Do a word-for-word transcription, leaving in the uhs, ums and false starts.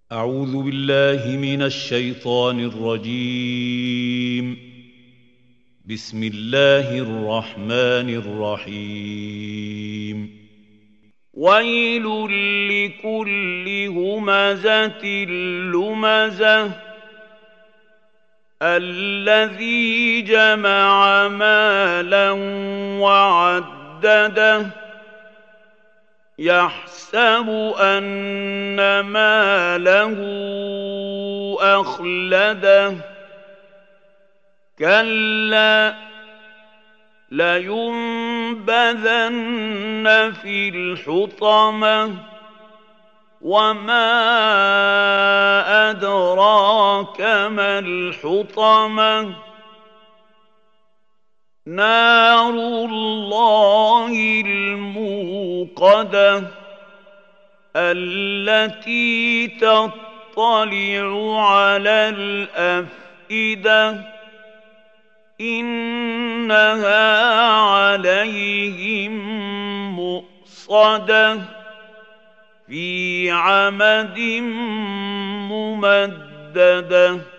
أعوذ بالله من الشيطان الرجيم. بسم الله الرحمن الرحيم. ويل لكل همزة لمزة الذي جمع مالا وعدده يحسب أن ماله أخلده كلا لينبذن في الحطمة وما أدراك ما الحطمة نار الله الموقدة التي تطلع على الأفئدة إنها عليهم مؤصدة في عمد ممددة.